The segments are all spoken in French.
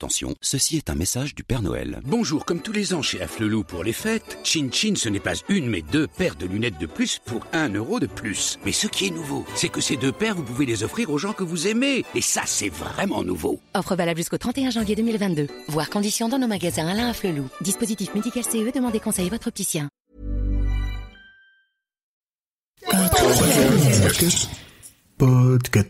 Attention, ceci est un message du Père Noël. Bonjour, comme tous les ans chez Afflelou pour les fêtes, Chin Chin, ce n'est pas une mais 2 paires de lunettes de plus pour 1 euro de plus. Mais ce qui est nouveau, c'est que ces 2 paires, vous pouvez les offrir aux gens que vous aimez. Et ça, c'est vraiment nouveau. Offre valable jusqu'au 31 janvier 2022. Voir conditions dans nos magasins Alain Afflelou. Dispositif médical CE, demandez conseil à votre opticien. Podcast.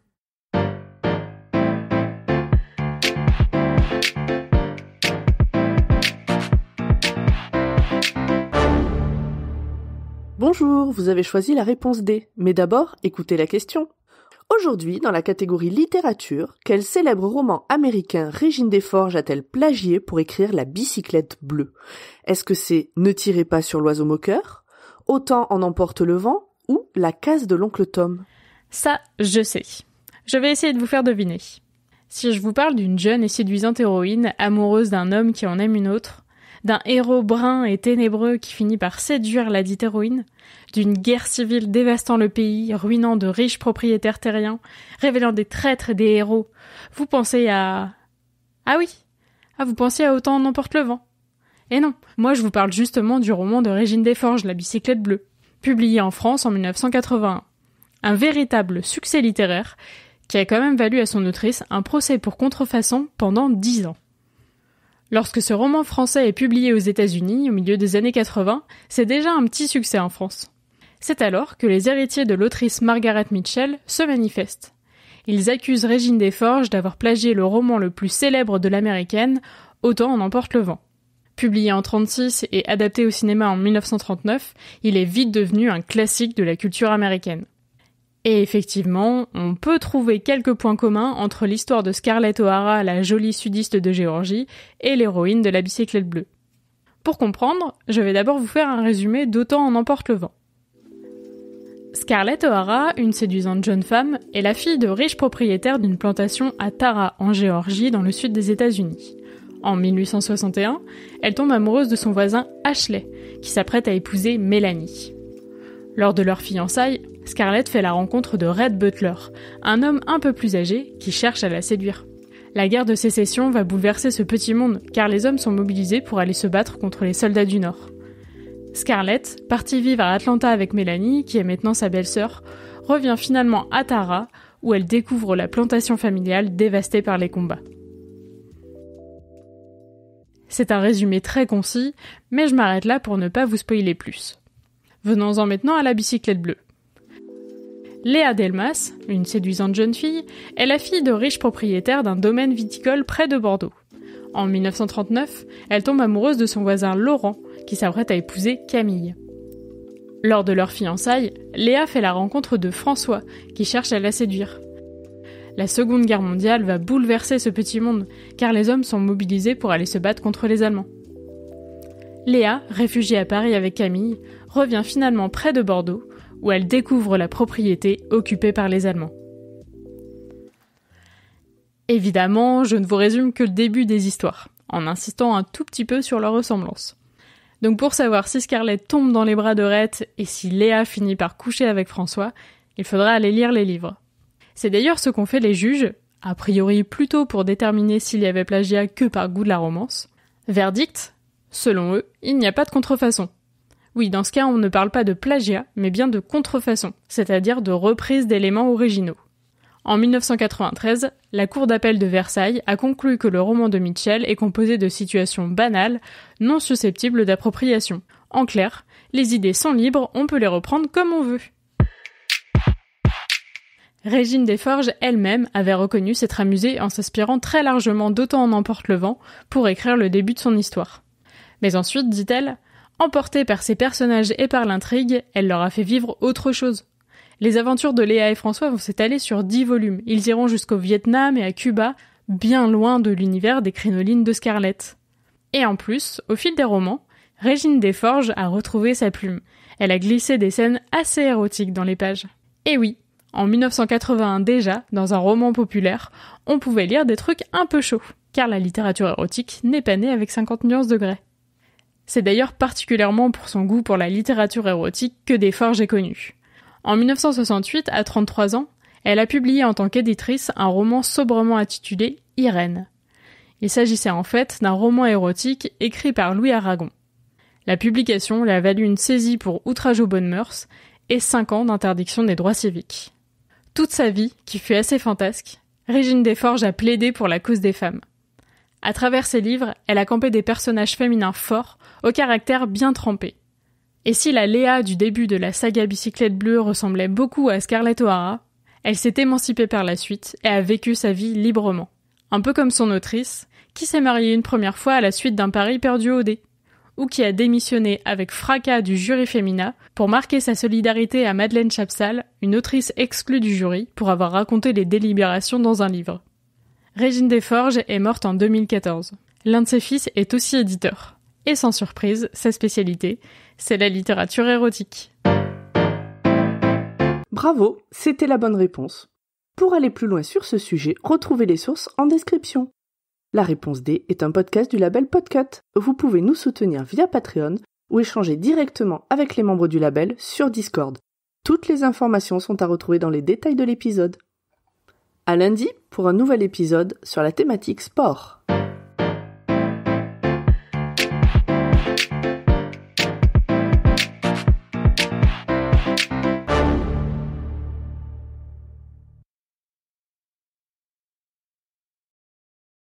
Bonjour, vous avez choisi la réponse D, mais d'abord, écoutez la question. Aujourd'hui, dans la catégorie littérature, quel célèbre roman américain Régine Desforges a-t-elle plagié pour écrire La bicyclette bleue? Est-ce que c'est Ne tirez pas sur l'oiseau moqueur, Autant en emporte le vent ou La case de l'oncle Tom? Ça, je sais. Je vais essayer de vous faire deviner. Si je vous parle d'une jeune et séduisante héroïne amoureuse d'un homme qui en aime une autre, d'un héros brun et ténébreux qui finit par séduire la dite héroïne, d'une guerre civile dévastant le pays, ruinant de riches propriétaires terriens, révélant des traîtres et des héros, vous pensez à... Ah oui, vous pensez à Autant en emporte le vent. Et non, moi je vous parle justement du roman de Régine Desforges, La bicyclette bleue, publié en France en 1981. Un véritable succès littéraire qui a quand même valu à son autrice un procès pour contrefaçon pendant 10 ans. Lorsque ce roman français est publié aux États-Unis, au milieu des années 80, c'est déjà un petit succès en France. C'est alors que les héritiers de l'autrice Margaret Mitchell se manifestent. Ils accusent Régine Desforges d'avoir plagié le roman le plus célèbre de l'américaine, Autant en emporte le vent. Publié en 1936 et adapté au cinéma en 1939, il est vite devenu un classique de la culture américaine. Et effectivement, on peut trouver quelques points communs entre l'histoire de Scarlett O'Hara, la jolie sudiste de Géorgie, et l'héroïne de La bicyclette bleue. Pour comprendre, je vais d'abord vous faire un résumé d'Autant en emporte le vent. Scarlett O'Hara, une séduisante jeune femme, est la fille de riches propriétaires d'une plantation à Tara, en Géorgie, dans le sud des États-Unis. En 1861, elle tombe amoureuse de son voisin Ashley, qui s'apprête à épouser Mélanie. Lors de leurs fiançailles, Scarlett fait la rencontre de Red Butler, un homme un peu plus âgé qui cherche à la séduire. La guerre de sécession va bouleverser ce petit monde, car les hommes sont mobilisés pour aller se battre contre les soldats du Nord. Scarlett, partie vivre à Atlanta avec Mélanie, qui est maintenant sa belle-sœur, revient finalement à Tara, où elle découvre la plantation familiale dévastée par les combats. C'est un résumé très concis, mais je m'arrête là pour ne pas vous spoiler plus. Venons-en maintenant à La bicyclette bleue. Léa Delmas, une séduisante jeune fille, est la fille de riches propriétaires d'un domaine viticole près de Bordeaux. En 1939, elle tombe amoureuse de son voisin Laurent, qui s'apprête à épouser Camille. Lors de leurs fiançailles, Léa fait la rencontre de François, qui cherche à la séduire. La Seconde Guerre mondiale va bouleverser ce petit monde, car les hommes sont mobilisés pour aller se battre contre les Allemands. Léa, réfugiée à Paris avec Camille, revient finalement près de Bordeaux, où elle découvre la propriété occupée par les Allemands. Évidemment, je ne vous résume que le début des histoires, en insistant un tout petit peu sur leur ressemblance. Donc pour savoir si Scarlett tombe dans les bras de Rhett et si Léa finit par coucher avec François, il faudra aller lire les livres. C'est d'ailleurs ce qu'ont fait les juges, a priori plutôt pour déterminer s'il y avait plagiat que par goût de la romance. Verdict, selon eux, il n'y a pas de contrefaçon. Oui, dans ce cas, on ne parle pas de plagiat, mais bien de contrefaçon, c'est-à-dire de reprise d'éléments originaux. En 1993, la Cour d'appel de Versailles a conclu que le roman de Mitchell est composé de situations banales, non susceptibles d'appropriation. En clair, les idées sont libres, on peut les reprendre comme on veut. Régine Desforges elle-même avait reconnu s'être amusée en s'inspirant très largement d'Autant en emporte le vent pour écrire le début de son histoire. Mais ensuite, dit-elle, emportée par ses personnages et par l'intrigue, elle leur a fait vivre autre chose. Les aventures de Léa et François vont s'étaler sur 10 volumes. Ils iront jusqu'au Vietnam et à Cuba, bien loin de l'univers des crinolines de Scarlett. Et en plus, au fil des romans, Régine Desforges a retrouvé sa plume. Elle a glissé des scènes assez érotiques dans les pages. Et oui, en 1981 déjà, dans un roman populaire, on pouvait lire des trucs un peu chauds, car la littérature érotique n'est pas née avec 50 nuances degrés. C'est d'ailleurs particulièrement pour son goût pour la littérature érotique que Desforges est connue. En 1968, à 33 ans, elle a publié en tant qu'éditrice un roman sobrement intitulé Irène. Il s'agissait en fait d'un roman érotique écrit par Louis Aragon. La publication lui a valu une saisie pour outrage aux bonnes mœurs et 5 ans d'interdiction des droits civiques. Toute sa vie, qui fut assez fantasque, Régine Desforges a plaidé pour la cause des femmes. À travers ses livres, elle a campé des personnages féminins forts, au caractère bien trempé. Et si la Léa du début de la saga Bicyclette Bleue ressemblait beaucoup à Scarlett O'Hara, elle s'est émancipée par la suite et a vécu sa vie librement. Un peu comme son autrice, qui s'est mariée une première fois à la suite d'un pari perdu au dé, ou qui a démissionné avec fracas du jury féminin pour marquer sa solidarité à Madeleine Chapsal, une autrice exclue du jury pour avoir raconté les délibérations dans un livre. Régine Desforges est morte en 2014. L'un de ses fils est aussi éditeur. Et sans surprise, sa spécialité, c'est la littérature érotique. Bravo, c'était la bonne réponse. Pour aller plus loin sur ce sujet, retrouvez les sources en description. La réponse D est un podcast du label Podcut. Vous pouvez nous soutenir via Patreon ou échanger directement avec les membres du label sur Discord. Toutes les informations sont à retrouver dans les détails de l'épisode. À lundi pour un nouvel épisode sur la thématique sport.